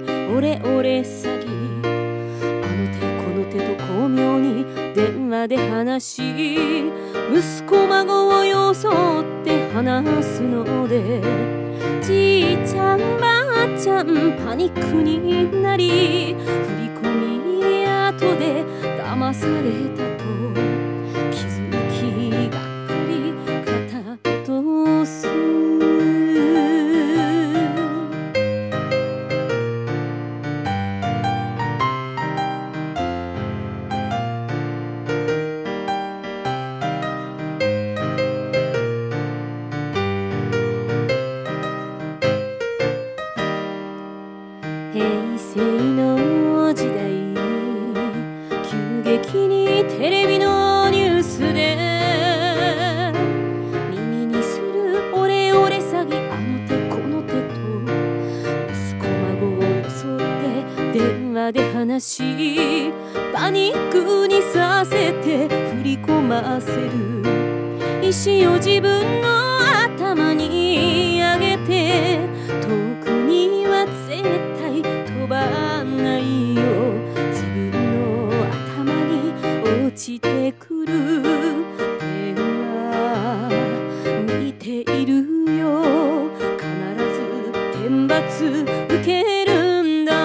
オレオレ詐欺、あの手この手と巧妙に電話で話し、息子孫を装って話すので、じいちゃんばあちゃんパニックになり、振り込み後で騙されたと気づき、がっくり肩落とす。平成の時代、急激にテレビのニュースで耳にするオレオレ詐欺、あの手この手と息子孫を装って電話で話し、パニックにさせて振り込ませる。石を自分の頭にあげて、遠くには絶対飛ばないよ、自分の頭に落ちてくる電話見ているよ、必ず天罰受けるんだ。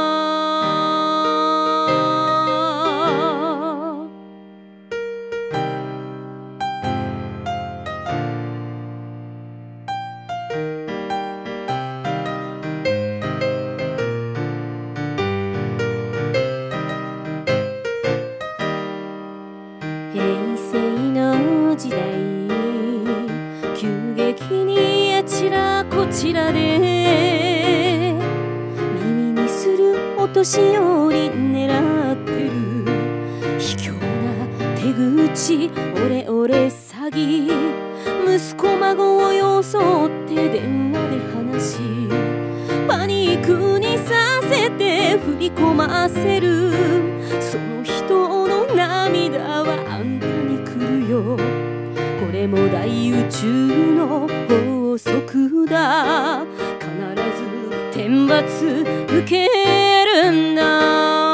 平成の時代、急激にあちらこちらで耳にするお年寄り狙ってる卑怯な手口、オレオレ詐欺、息子孫を装って電話で話し、パニックにさせて振り込ませる。その人の涙はあんたに来るよ、これも大宇宙の法則だ、必ず天罰受けるんだ。